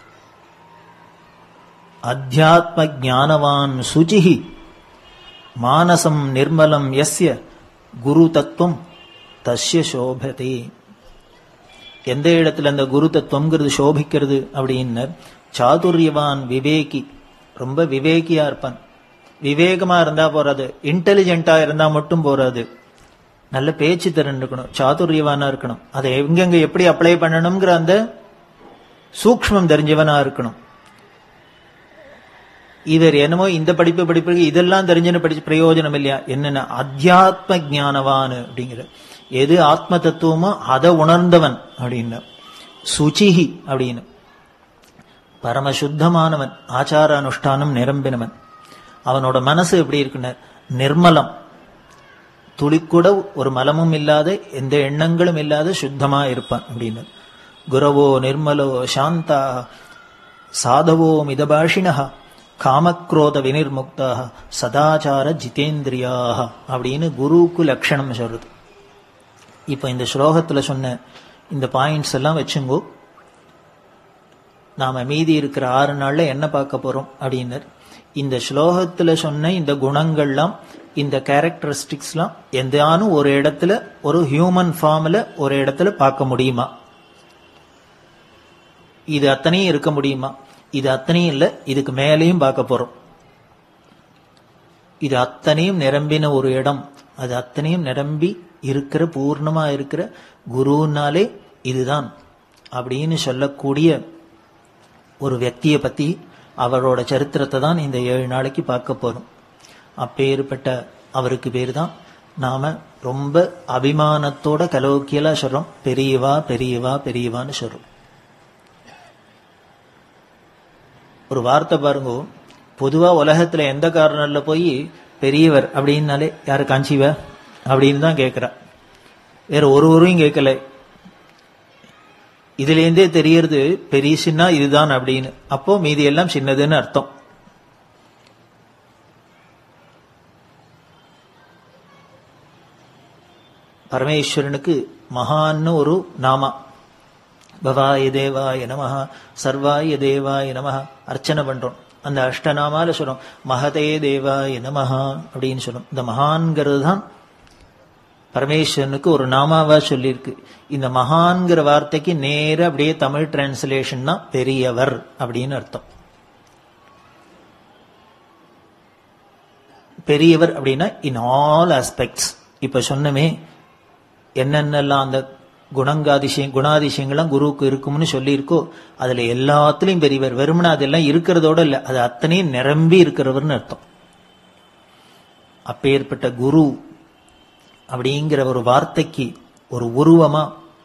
அத்தியாத்ம ஞானவான் சுச்சிஹி மானசம் நிர்மலம் யஸ்ய குரு தத்துவம் தஸ்ய சோபதே. எந்த இடத்துல அந்த குரு தத்துவம்ங்கிறது சோபிக்கிறது அப்படின்னு, சாதுர்யவான் விவேகி, ரொம்ப விவேகியா இருப்பான். விவேகமா இருந்தா போறாது, இன்டெலிஜென்டா இருந்தா மட்டும் போறாது, நல்ல பேச்சு திறன் இருக்கணும், சாதுர்யவானா இருக்கணும், அதை எங்கெங்க எப்படி அப்ளை பண்ணணுங்கிற அந்த சூக்ஷ்மம் தெரிஞ்சவனா இருக்கணும். இவர் என்னமோ இந்த படிப்பு படிப்பு இதெல்லாம் தெரிஞ்சுன்னு படிச்சு பிரயோஜனம் இல்லையா, என்னென்ன அத்தியாத்ம ஞானவான் அப்படிங்கிற, எது ஆத்ம தத்துவமோ அதை உணர்ந்தவன் அப்படின்னு. சுச்சிஹி அப்படின்னு பரமசுத்தமானவன், ஆச்சார அனுஷ்டானம் நிரம்பினவன். அவனோட மனசு எப்படி இருக்குன்னு, நிர்மலம், துளிக்கூட ஒரு மலமும் இல்லாத எந்த எண்ணங்களும் இல்லாத சுத்தமா இருப்பான் அப்படின்னு. குரவோ நிர்மலோ சாந்தா சாதவோ மிதபாஷிணா காமக்ரோத வினிர்முக்தாக சதாச்சார ஜிதேந்திரியாக அப்படின்னு குருவுக்கு லட்சணம் சொல்றது. இப்ப இந்த ஸ்லோகத்துல சொன்ன இந்த பாயிண்ட்ஸ் எல்லாம் வச்சுங்கோ. நாம மீதி இருக்கிற ஆறு நாள்ல என்ன பார்க்க போறோம் அப்படின்னு, இந்த ஸ்லோகத்துல சொன்ன இந்த குணங்கள்லாம், இந்த கேரக்டரிஸ்டிக்ஸ்லாம் எந்தானும் ஒரு இடத்துல ஒரு ஹியூமன் ஃபார்ம்ல ஒரு இடத்துல பார்க்க முடியுமா? இது அத்தனையும் இருக்க முடியுமா? இது அத்தனையும் இல்ல, இதுக்கு மேலேயும் பார்க்க போறோம். இது அத்தனையும் நிரம்பின ஒரு இடம், அது அத்தனையும் நிரம்பி இருக்கிற பூர்ணமா இருக்கிற குருனாலே இதுதான் அப்படின்னு சொல்லக்கூடிய ஒரு வியக்தியை பத்தி, அவரோட சரித்திரத்தை தான் இந்த ஏழு நாளைக்கு பார்க்க போறோம். அப்பேற்பட்ட அவருக்கு பேரு தான் நாம ரொம்ப அபிமானத்தோட கலோக்கியலா சொல்றோம், பெரியவா பெரியவா பெரியவான்னு சொல்றோம். ஒரு வார்த்தை பாருங்க, பொதுவா உலகத்துல எந்த காரணம்ல போய் பெரியவர் அப்படின்னாலே யாரு காஞ்சிவ அப்படின்னு தான் கேட்கிறா, வேற ஒருவரையும் கேட்கல. இதுல இருந்தே தெரியறது பெரிய சின்ன இதுதான் அப்படின்னு. அப்போ மீதி எல்லாம் சின்னதுன்னு அர்த்தம். பரமேஸ்வரனுக்கு மகான்னு ஒரு நாமா, பவாய தேவாய நமஹ சர்வாய தேவாய நமஹ அர்ச்சனை பண்றோம். அந்த அஷ்டநாமால சொல்றோம் மகதே தேவாய நமஹ அப்படின்னு சொல்றோம். இந்த மகான்கிறது தான் பரமேஸ்வரனுக்கு ஒரு நாமாவா சொல்லியிருக்கு. இந்த மகான்கிற வார்த்தைக்கு நேர அப்படியே தமிழ் டிரான்ஸ்லேஷன் தான் பெரியவர் அப்படின்னு அர்த்தம். பெரியவர் அப்படின்னா இன் ஆல் ஆஸ்பெக்ட்ஸ். இப்ப சொன்னமே என்னென்னலாம் அந்த குணங்காதிசயம் குணாதிசயங்கள்லாம் குருவுக்கு இருக்கும்னு சொல்லியிருக்கோ, அதுல எல்லாத்துலயும் பெரியவர். வெறுமனா அதெல்லாம் இருக்கிறதோட இல்ல, அது அத்தனையும் நிரம்பி இருக்கிறவர்னு அர்த்தம். அப்பேற்பட்ட குரு அப்படிங்கிற ஒரு வார்த்தைக்கு ஒரு உருவமா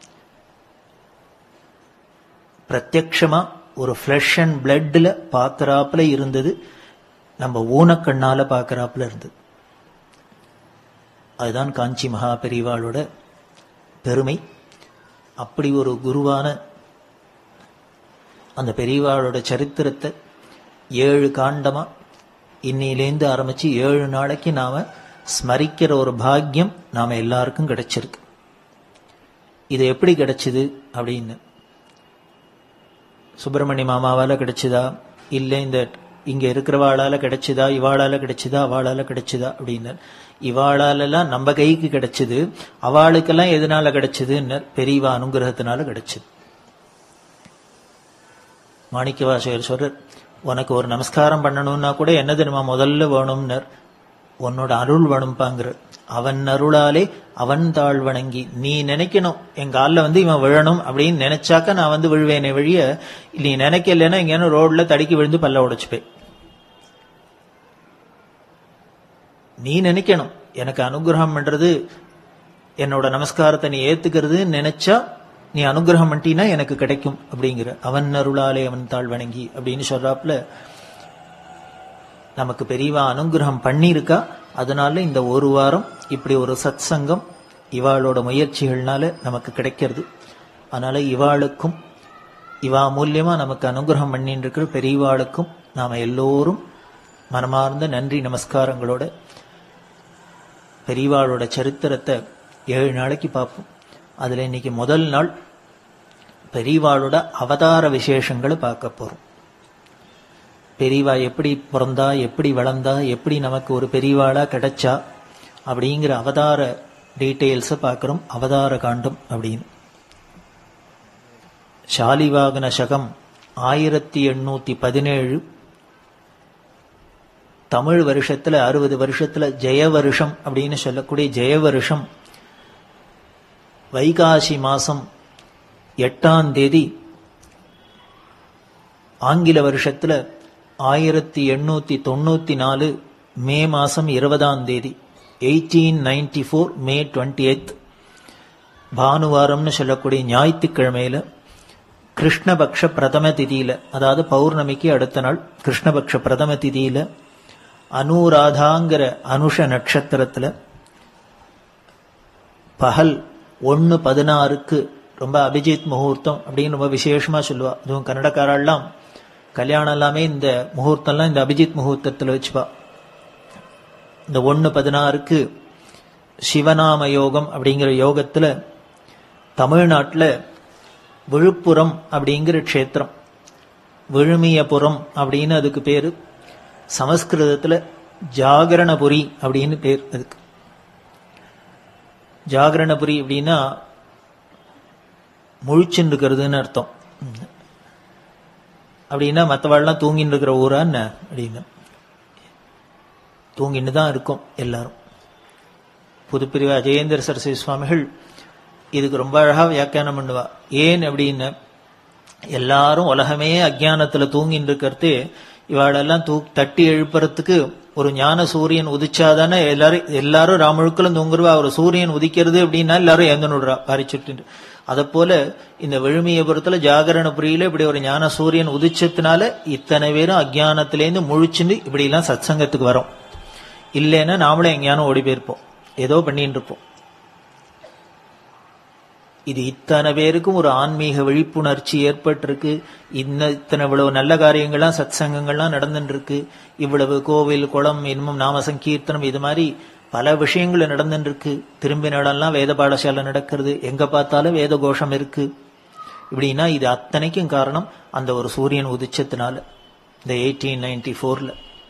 பிரத்யக்ஷமா ஒரு ஃபிளஷ் அண்ட் பிளட்ல பாக்குறாப்புல இருந்தது, நம்ம ஊனக்கண்ணால பாக்குறாப்புல இருந்தது. அதுதான் காஞ்சி மகா பெரியவாளோட பெருமை. அப்படி ஒரு குருவான அந்த பெரியவாளோட சரித்திரத்தை ஏழு காண்டமா இன்னிலேந்து ஆரம்பிச்சு ஏழு நாளைக்கு நாம ஸ்மரிக்கிற ஒரு பாக்கியம் நாம எல்லாருக்கும் கிடைச்சிருக்கு. இது எப்படி கிடைச்சது அப்படின்னு, சுப்பிரமணிய மாமாவால கிடைச்சதா, இல்ல இந்த இங்க இருக்கிறவாளால கிடைச்சதா, இவாளால கிடைச்சதா, அவளால கிடைச்சதா அப்படின்னு. இவாளாலெல்லாம் நம்ம கைக்கு கிடைச்சது, அவளுக்கெல்லாம் எதனால கிடைச்சதுன்னு பெரியவா அனுகிரகத்தினால கிடைச்சது. மாணிக்கவாசகர் சொல்றார், உனக்கு ஒரு நமஸ்காரம் பண்ணணும்னா கூட என்னது நம்ம முதல்ல வேணும்னர், உன்னோட அருள் வேணும்பாங்கிற. அவன் அருளாலே அவன் தாழ் வணங்கி. நீ நினைக்கணும் எங்க ஆள்ல வந்து இவன் விழணும் அப்படின்னு நினைச்சாக்க நான் வந்து விழுவேனே வழிய, நீ நினைக்கலன்னா எங்கேயான ரோட்ல தடுக்கி விழுந்து பல்ல உடைச்சுப்பேன். நீ நினைக்கணும் எனக்கு அனுகிரகம் பண்றது, என்னோட நமஸ்காரத்தை நீ ஏத்துக்கிறது நினைச்சா நீ அனுகிரகம் பண்ணிட்டீன்னா எனக்கு கிடைக்கும் அப்படிங்கிற. அவன் அருளாலே அவன் தாழ் வணங்கி அப்படின்னு சொல்றாப்புல நமக்கு பெரியவா அனுகிரகம் பண்ணியிருக்கா. அதனால இந்த ஒரு வாரம் இப்படி ஒரு சத் சங்கம் இவாளோட முயற்சிகள்னால நமக்கு கிடைக்கிறது. அதனால இவாளுக்கும் இவா மூலியமா நமக்கு அனுகிரகம் பண்ணிட்டு இருக்கிற பெரியவாளுக்கும் நாம எல்லோரும் மனமார்ந்த நன்றி நமஸ்காரங்களோட பெரியவாளோட சரித்திரத்தை ஏழு நாளைக்கு பார்ப்போம். அதுல இன்னைக்கு முதல் நாள் பெரியவாளோட அவதார விசேஷங்களை பார்க்க போறோம். பெரியவா எப்படி பிறந்தா, எப்படி வளர்ந்தா, எப்படி நமக்கு ஒரு பெரியவாளா கிடைச்சா அப்படிங்கிற அவதார டீட்டெயில்ஸை பார்க்கிறோம். அவதார காண்டம் அப்படின்னு. சாலிவாகன சகம் ஆயிரத்தி எண்ணூத்தி பதினேழு தமிழ் வருஷத்துல அறுபது வருஷத்துல ஜெய வருஷம் அப்படின்னு சொல்லக்கூடிய ஜெய வருஷம் வைகாசி மாசம் எட்டாம் தேதி, ஆங்கில வருஷத்துல ஆயிரத்தி எண்ணூத்தி தொண்ணூத்தி நாலு மே மாசம் இருபதாம் தேதி, eighteen ninety four May twenty eight பானுவாரம்னு சொல்லக்கூடிய ஞாயிற்றுக்கிழமையில கிருஷ்ணபக்ஷ பிரதம திதியில, அதாவது பௌர்ணமிக்கு அடுத்த நாள் கிருஷ்ணபக்ஷ பிரதம திதியில அனுராதாங்கிற அனுஷ நட்சத்திரத்துல பகல் ஒன்னு பதினாறுக்கு ரொம்ப அபிஜித் முகூர்த்தம் அப்படின்னு ரொம்ப விசேஷமா சொல்லுவா. அதுவும் கன்னடக்காரெல்லாம் கல்யாணம் எல்லாமே இந்த முகூர்த்தம்லாம் இந்த அபிஜித் முகூர்த்தத்தில் வச்சுப்பா. இந்த ஒன்னு பதினாறுக்கு சிவநாம யோகம் அப்படிங்கிற யோகத்துல தமிழ்நாட்டில் விழுப்புரம் அப்படிங்கிற க்ஷேத்திரம், விழுமியபுரம் அப்படின்னு அதுக்கு பேரு. சமஸ்கிருதத்துல ஜாகரணபுரி அப்படின்னு பேர் அதுக்கு. ஜாகரணபுரி அப்படின்னா முழிச்சுன்னு இருக்கிறதுன்னு அர்த்தம். அப்படின்னா மற்றவாள்லாம் தூங்கின்னு இருக்கிற ஊரா என்ன அப்படின்னு, தூங்கின்னு தான் இருக்கும் எல்லாரும். புதுப்பிரிவு அஜயேந்திர சரஸ்வதி சுவாமிகள் இதுக்கு ரொம்ப அழகா வியாக்கியானம் பண்ணுவா. ஏன் அப்படின்னு, எல்லாரும் உலகமே அஜ்ஞானத்துல தூங்கின்னு இருக்கிறது, இவாளெல்லாம் தூ தட்டி எழுப்புறதுக்கு ஒரு ஞான சூரியன் உதிச்சாதானே எல்லாரும் எல்லாரும் ராமுழுக்களும் தூங்குருவா. ஒரு சூரியன் உதிக்கிறது அப்படின்னா எல்லாரும் ஏந்தனுடுறா பாரிச்சுட்டு. அதை போல இந்த விழுமியபுரத்துல ஜாகரணபுரியில இப்படி ஒரு ஞான சூரியன் உதிச்சதுனால இத்தனை பேரும் அஜ்ஞானத்திலேருந்து முழிச்சுட்டு இப்படி எல்லாம் சத் சங்கத்துக்கு வரோம். இல்லைன்னா நாமளே எங்கேயானும் ஓடி போயிருப்போம், ஏதோ பண்ணிட்டு இருப்போம். இது இத்தனை பேருக்கும் ஒரு ஆன்மீக விழிப்புணர்ச்சி ஏற்பட்டிருக்கு. இன்ன இத்தனை இவ்வளவு நல்ல காரியங்கள்லாம் சத் சங்கங்கள்லாம் நடந்துட்டு இருக்கு. இவ்வளவு கோவில் குளம் இன்னும் நாம சங்கீர்த்தனம் இது மாதிரி பல விஷயங்கள் நடந்துட்டு இருக்கு. திரும்பி நடலாம் வேத பாடசாலை நடக்கிறது, எங்க பார்த்தாலும் வேத கோஷம் இருக்கு. இப்படின்னா இது அத்தனைக்கும் காரணம் அந்த ஒரு சூரியன் உதிச்சத்தினால. இந்த எயிட்டீன் நைன்டி போர்ல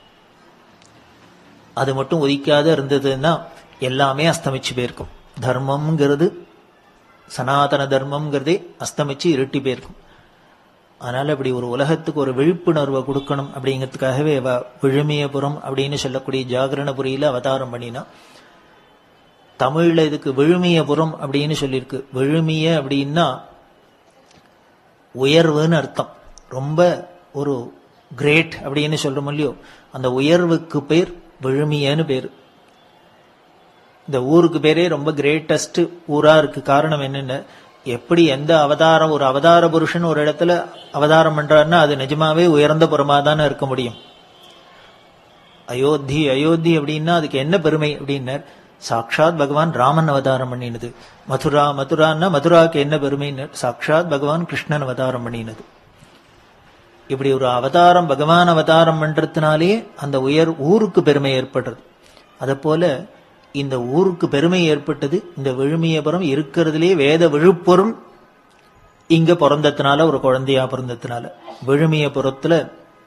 அது மட்டும் உதிக்காத இருந்ததுன்னா எல்லாமே அஸ்தமிச்சு போயிருக்கும். தர்மம்ங்கிறது, சனாதன தர்மம்ங்கிறதே அஸ்தமிச்சு இருட்டி போயிருக்கும். அதனால இப்படி ஒரு உலகத்துக்கு ஒரு விழிப்புணர்வை கொடுக்கணும் அப்படிங்கிறதுக்காகவே விழுமியபுரம் அப்படின்னு சொல்லக்கூடிய ஜாகரணபுரியில அவதாரம் பண்ணினா. தமிழ்ல இதுக்கு விழுமியபுரம் அப்படின்னு சொல்லியிருக்கு. விழுமிய அப்படின்னா உயர்வுன்னு அர்த்தம். ரொம்ப ஒரு கிரேட் அப்படின்னு சொல்றோம் இல்லையோ, அந்த உயர்வுக்கு பேர் விழுமியன்னு பேரு. இந்த ஊருக்கு பேரே ரொம்ப கிரேட்டஸ்ட் ஊரா இருக்கு. காரணம் என்னன்னு, எப்படி எந்த அவதாரம் ஒரு அவதார புருஷன் ஒரு இடத்துல அவதாரம் பண்றாருன்னா அது நிஜமாவே உயர்ந்த புறமா தானே இருக்க முடியும். அயோத்தி அயோத்தி அப்படின்னா அதுக்கு என்ன பெருமை அப்படின்னா, சாட்சாத் பகவான் ராமன் அவதாரம் பண்ணினது. மதுரா மதுரான்னா மதுராக்கு என்ன பெருமைன்னு, சாட்சாத் பகவான் கிருஷ்ணன் அவதாரம் பண்ணினது. இப்படி ஒரு அவதாரம் பகவான் அவதாரம் பண்றதுனாலே அந்த உயர் ஊருக்கு பெருமை ஏற்படுறது. அதை போல இந்த ஊருக்கு பெருமை ஏற்பட்டது. இந்த விழுமியபுரம் இருக்கிறதுலே வேத விழுப்பொருள் இங்க பிறந்ததுனால, ஒரு குழந்தையா பிறந்ததுனால. விழுமியபுரத்துல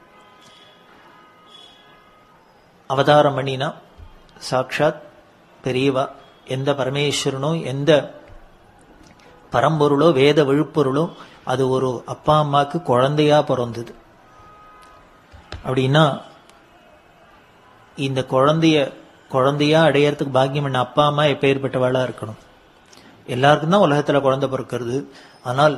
அவதாரம் பண்ணினா சாட்சாத் பெரியவா, எந்த பரமேஸ்வரனோ எந்த பரம்பொருளோ வேத விழுப்பொருளோ அது ஒரு அப்பா அம்மாக்கு குழந்தையா பிறந்தது அப்படின்னா, இந்த குழந்தைய குழந்தையா அடையறதுக்கு பாக்கியம் பண்ண அப்பா அம்மா எப்பேற்பட்டவாளா இருக்கணும். எல்லாருக்கும் தான் உலகத்துல குழந்தை பிறக்கிறது. ஆனால்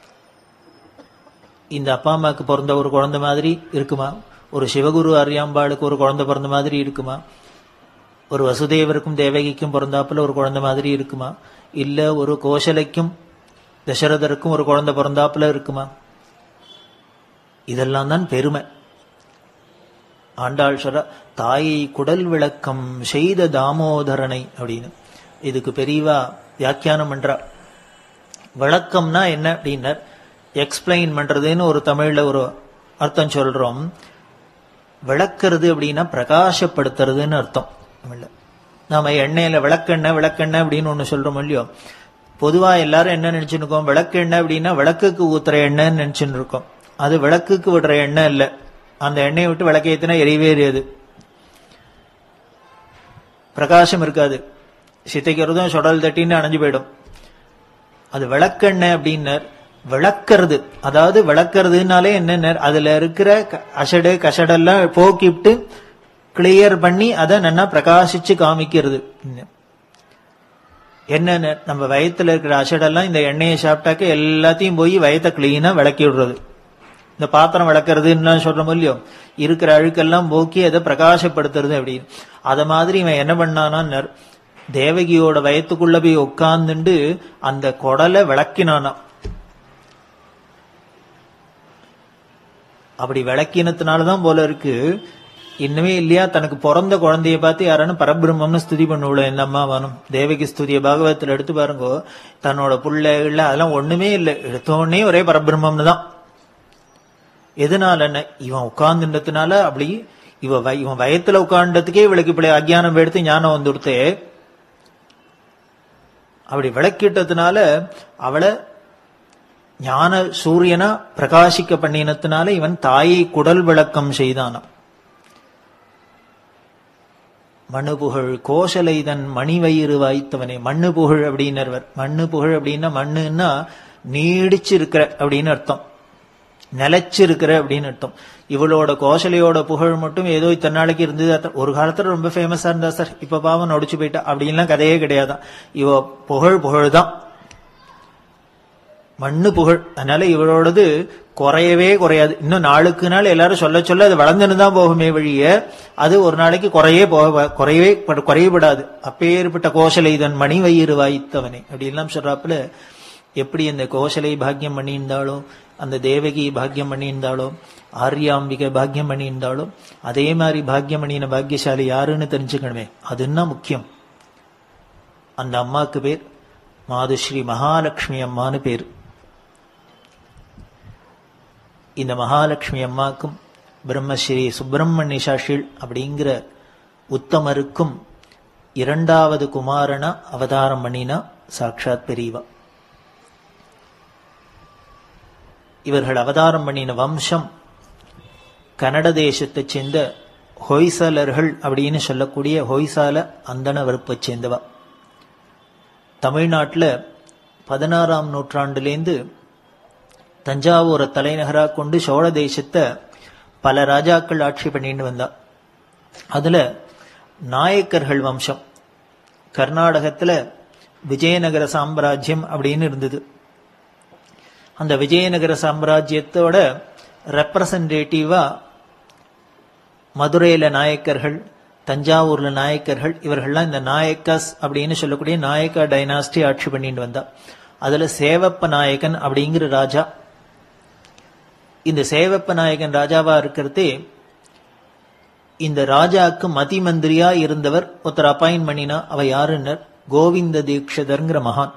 இந்த அப்பா அம்மாவுக்கு பிறந்த ஒரு குழந்தை மாதிரி இருக்குமா? ஒரு சிவகுரு அரியாம்பாளுக்கு ஒரு குழந்தை பிறந்த மாதிரி இருக்குமா? ஒரு வசுதேவருக்கும் தேவகிக்கும் பிறந்தாப்புல ஒரு குழந்தை மாதிரி இருக்குமா? இல்ல ஒரு கோசலைக்கும் தசரதருக்கும் ஒரு குழந்தை பிறந்தாப்புல இருக்குமா? இதெல்லாம் தான் பெருமை. ஆண்டாள் சொல்ற தாயை குடல் விளக்கம் செய்த தாமோதரனை அப்படின்னு. இதுக்கு பெரியவா வியாக்கியானம் பண்றா. விளக்கம்னா என்ன அப்படின்னா, எக்ஸ்பிளைன் பண்றதுன்னு ஒரு தமிழ்ல ஒரு அர்த்தம் சொல்றோம். விளக்குறது அப்படின்னா பிரகாசப்படுத்துறதுன்னு அர்த்தம். நாம எண்ணெயில விளக்கெண்ணெய் விளக்கெண்ணெய் அப்படின்னு ஒண்ணு சொல்றோம் இல்லையோ. பொதுவா எல்லாரும் என்ன நினைச்சுன்னு இருக்கோம், விளக்கு எண்ணெய் அப்படின்னா விளக்குக்கு ஊத்துற எண்ணெய்ன்னு நினைச்சுன்னு இருக்கோம். அது விளக்குக்கு விடுற எண்ணெய் இல்ல. அந்த எண்ணெயை விட்டு விளக்கு ஏத்தினா எரியவே எரியாது, பிரகாசம் இருக்காது, சித்தைக்கிறதும் சுடல் தட்டின்னு அணைஞ்சு போயிடும். அது விளக்கெண்ணெய் அப்படின்னு விளக்கிறது. அதாவது விளக்கிறதுனாலே என்ன, அதுல இருக்கிற அசடு கசடெல்லாம் போக்கிவிட்டு கிளியர் பண்ணி அதை நல்லா பிரகாசிச்சு காமிக்கிறது. என்ன, நம்ம வயத்துல இருக்கிற அசடெல்லாம் இந்த எண்ணெயை சாப்பிட்டாக்க எல்லாத்தையும் போய் வயத்தை கிளீனா விளக்கி விடுறது. இந்த பாத்திரம் விளக்குறதுன்னு சொல்றோம் இல்லையோ, இருக்கிற அழுக்கெல்லாம் போக்கி அதை பிரகாசப்படுத்துறது அப்படின்னு. அத மாதிரி இவன் என்ன பண்ணானா, தேவகியோட வயத்துக்குள்ள போய் உட்கார்ந்துண்டு அந்த குடலை விளக்கினானா. அப்படி விளக்கினதுனாலதான் போல இருக்கு, இன்னுமே இல்லையா தனக்கு பிறந்த குழந்தைய பார்த்து யாரானு பரபிரம்மம்னு ஸ்துதி பண்ணுவோம். இந்த அம்மாவானும் தேவகி ஸ்துதிய பாகவத்துல எடுத்து பாருங்க. தன்னோட பிள்ளைகள் அதெல்லாம் ஒண்ணுமே இல்லை, எடுத்தோடனே ஒரே பரபிரம்மம்னு தான். எதனால, இவன் உட்கார்ந்துன்றதுனால அப்படி இவ இவன் வயத்துல உட்கார்ந்ததுக்கே இவளுக்கு இப்படி அஜ்ஞானம் எடுத்து ஞானம் வந்துடுத்தே. அப்படி விளக்கிட்டதுனால அவளை ஞான சூரியனா பிரகாசிக்க பண்ணினத்தினால இவன் தாயை குடல் விளக்கம் செய்தானாம். மண்ணு புகழ் கோசலைதன் மணி வயிறு வாய்த்தவனே. மண்ணு புகழ் அப்படின்னவர். மண்ணு புகழ் அப்படின்னா மண்ணுன்னா நீடிச்சு இருக்கிற அப்படின்னு அர்த்தம், நிலைச்சிருக்கிற அப்படின்னு அர்த்தம். இவளோட கோசலையோட புகழ் மட்டும் ஏதோ இத்தனை நாளைக்கு இருந்தது. ஒரு காலத்துல ரொம்ப ஃபேமஸா இருந்தா சார், இப்ப பாவம் நொடிச்சு போயிட்டா அப்படின்லாம் கதையே கிடையாதான். இவ புகழ் புகழ் தான், மண்ணு புகழ். அதனால இவளோடது குறையவே குறையாது. இன்னும் நாளுக்கு நாள் எல்லாரும் சொல்ல சொல்ல அது வளர்ந்துன்னு தான் போகுமே வழிய அது ஒரு நாளைக்கு குறையே போக குறையவே குறையப்படாது. அப்பேற்பட்ட கோசலை இதன் மணி வயிறு வாய்த்தவனே அப்படின்லாம் சொல்றாப்புல. எப்படி அந்த கோசலை பாக்கியம் பண்ணியிருந்தாலோ, அந்த தேவகி பாக்கியம் பண்ணியிருந்தாலோ, ஆர்யாம்பிகை பாக்கியம் பண்ணியிருந்தாலோ, அதே மாதிரி பாக்கியம் பண்ணின பாக்கியசாலி யாருன்னு தெரிஞ்சுக்கணுமே, அதுன்னா முக்கியம். அந்த அம்மாக்கு பேர் மாதுஸ்ரீ மகாலட்சுமி அம்மான்னு பேர். இந்த மகாலட்சுமி அம்மாக்கும் பிரம்மஸ்ரீ சுப்பிரமணிய சாஷில் அப்படிங்கிற உத்தமருக்கும் இரண்டாவது குமாரனா அவதாரம் பண்ணினா சாட்சாத் பெரியவா. இவர்கள் அவதாரம் பண்ணின வம்சம் கன்னட தேசத்தை சேர்ந்த ஹொய்சாலர்கள் அப்படின்னு சொல்லக்கூடிய ஹொய்சால அந்தன வகுப்பை சேர்ந்தவா. தமிழ்நாட்டில் பதினாறாம் நூற்றாண்டுலேருந்து தஞ்சாவூரை தலைநகரா கொண்டு சோழ தேசத்தை பல ராஜாக்கள் ஆட்சி பண்ணிட்டு வந்தா. அதுல நாயக்கர்கள் வம்சம் கர்நாடகத்துல விஜயநகர சாம்ராஜ்யம் அப்படின்னு இருந்தது. அந்த விஜயநகர சாம்ராஜ்யத்தோட ரெப்ரசன்டேட்டிவா மதுரையில நாயக்கர்கள், தஞ்சாவூர்ல நாயக்கர்கள், இவர்கள்லாம் இந்த நாயக்கஸ் அப்படின்னு சொல்லக்கூடிய நாயக்கா டைனாஸ்டி ஆட்சி பண்ணிட்டு வந்தா. அதுல சேவப்ப நாயக்கன் அப்படிங்கிற ராஜா. இந்த சேவப்ப நாயகன் ராஜாவா இருக்கிறதே இந்த ராஜாவுக்கு மதி மந்திரியா இருந்தவர் ஒருத்தர் அப்பாயின் பண்ணினா. அவ யாருன்னர் கோவிந்த தீட்சிதர்ங்கிற மகான்.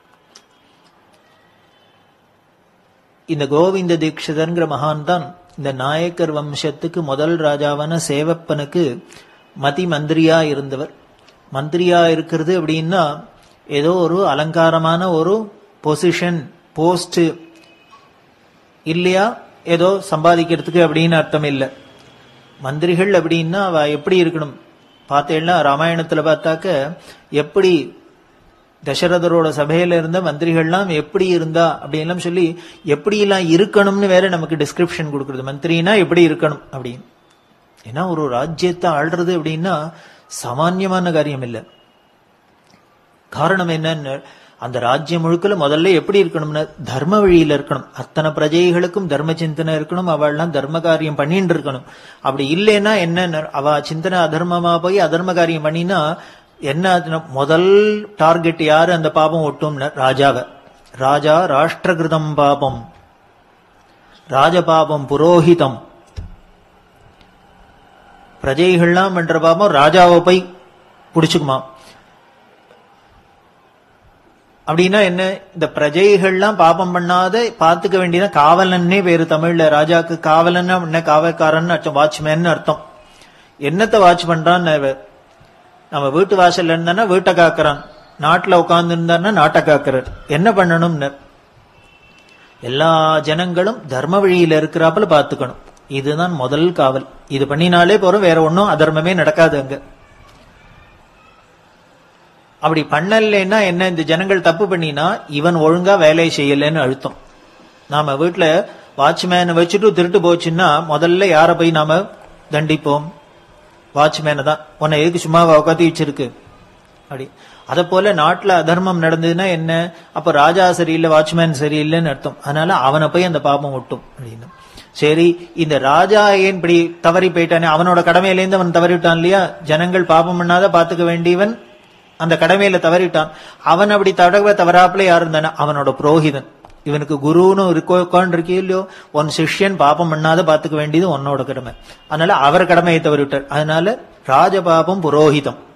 இந்த கோவிந்த தீட்சிதர்ங்கிற மகான் தான் இந்த நாயக்கர் வம்சத்துக்கு முதல் ராஜாவான சேவப்பனுக்கு மதி மந்திரியா இருந்தவர். மந்திரியா இருக்கிறது அப்படின்னா ஏதோ ஒரு அலங்காரமான ஒரு பொசிஷன், போஸ்ட் இல்லையா, ஏதோ சம்பாதிக்கிறதுக்கு அப்படின்னு அர்த்தம் இல்லை. மந்திரிகள் அப்படின்னா அவ எப்படி இருக்கணும் பார்த்தேன்னா, ராமாயணத்துல பார்த்தாக்க எப்படி தசரதரோட சபையில இருந்த மந்திரிகள்லாம் எப்படி இருந்தா அப்படின்லாம் சொல்லி எப்படி எல்லாம் இருக்கணும்னு வேற நமக்கு டிஸ்கிரிப்ஷன் கொடுக்கறது. மந்திரினா எப்படி இருக்கணும் அப்படின்னு. ஏன்னா ஒரு ராஜ்யத்தை ஆள்றது அப்படின்னா சாமான்யமான காரியம் இல்லை. காரணம் என்னன்னு, அந்த ராஜ்யம் முழுக்கல முதல்ல எப்படி இருக்கணும்னா தர்ம வழியில இருக்கணும். அத்தனை பிரஜைகளுக்கும் தர்ம சிந்தனை இருக்கணும். அவள்லாம் தர்ம காரியம் பண்ணிட்டு இருக்கணும். அப்படி இல்லைன்னா என்ன, அவ சிந்தனை அதர்மமா போய் அதர்ம காரியம் பண்ணினா என்ன, முதல் டார்கெட் யாரு அந்த பாபம் ஒட்டும்னா ராஜாவை. ராஜா ராஷ்டிரகிருதம் பாபம், ராஜபாபம் புரோஹிதம். பிரஜைகள்லாம் பண்ற பாபம் ராஜாவை போய் பிடிச்சுக்குமா. அப்படின்னா என்ன, இந்த பிரஜைகள்லாம் பாபம் பண்ணாத பாத்துக்க வேண்டியதான் காவலன்னே பேரு தமிழ்ல. ராஜாக்கு காவலன்னா என்ன, காவல்காரன் அர்த்தம், வாட்ச்மேன் அர்த்தம். என்னத்தை வாட்ச் பண்றான்னு, நம்ம வீட்டு வாசல்ல இருந்தானா வீட்டை காக்கிறான், நாட்டுல உட்கார்ந்து இருந்தாருன்னா நாட்டை காக்கிறார். என்ன பண்ணணும்னு, எல்லா ஜனங்களும் தர்ம வழியில இருக்கிறாப்புல பாத்துக்கணும். இதுதான் முதல் காவல். இது பண்ணினாலே போறோம், வேற ஒன்னும் அதர்மமே நடக்காது அங்க. அப்படி பண்ணலன்னா என்ன, இந்த ஜனங்கள் தப்பு பண்ணினா இவன் ஒழுங்கா வேலையை செய்யலன்னு அழுத்தம். நாம வீட்டுல வாட்ச்மேனை வச்சுட்டு திருட்டு போச்சுன்னா முதல்ல யார போய் நாம தண்டிப்போம், வாட்ச்மேனை தான். உன்னை எதுக்கு சும்மா உட்காந்து வச்சிருக்கு அப்படி. அத போல நாட்டுல அதர்மம் நடந்ததுன்னா என்ன, அப்ப ராஜா சரியில்லை வாட்ச்மேன் சரியில்லைன்னு அர்த்தம். அதனால அவனை போய் அந்த பாபம் ஒட்டும் அப்படின்னு. சரி, இந்த ராஜா ஏன் இப்படி தவறி போயிட்டானே, அவனோட கடமையிலேருந்து அவன் தவறிவிட்டான் இல்லையா. ஜனங்கள் பாபம் பண்ணாத பாத்துக்க வேண்டியவன் அந்த கடமையில தவறிட்டான். அவன் அப்படி தடவை தவறாப்புல யாரு இருந்தானா அவனோட புரோஹிதன். இவனுக்கு குருன்னு இருக்கே இல்லையோ, உன் சிஷ்யன் பாபம் பண்ணாத பாத்துக்க வேண்டியது உன்னோட கடமை. அதனால அவர் கடமையை தவறிவிட்டார். அதனால ராஜபாபம் புரோஹிதம்.